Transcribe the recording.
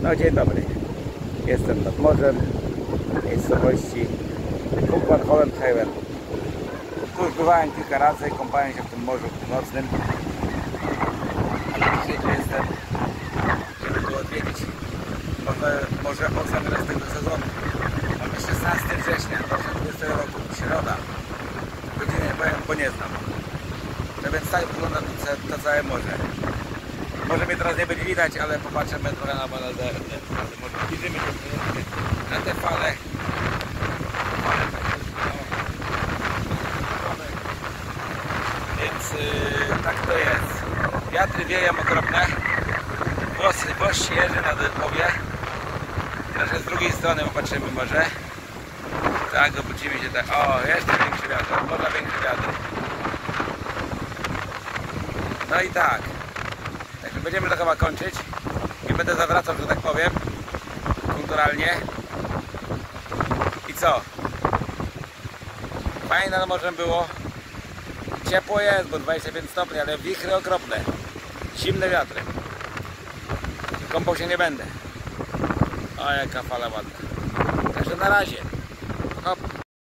No dzień dobry, jestem nad morzem, w miejscowości Hoek van Holland-Haven. Tu już bywałem kilka razy, kąpałem się w tym morzu północnym, ale dzisiaj tu jestem, żeby go odwiedzić. Może okres tego sezonu. Mamy 16 września 2020 roku, środa. Godziny nie powiem, bo nie znam. No więc tak wygląda to całe morze. Może mnie teraz nie będzie widać, ale popatrzymy trochę na balazę. Może zbliżymy się na te fale. Więc tak to jest. Wiatry wieją okropne. Włos jeży na powie. Teraz z drugiej strony popatrzymy może. Tak, obudzimy się tak. O, jeszcze większy wiatr. Może większy wiatr. No i tak. Także będziemy to chyba kończyć. Nie będę zawracał, że tak powiem. Kulturalnie. I co? Fajne na morzem było. Ciepło jest, bo 25 stopni, ale wichry okropne. Zimne wiatry. Kąpał się nie będę. O, jaka fala ładna. Także na razie. Hop.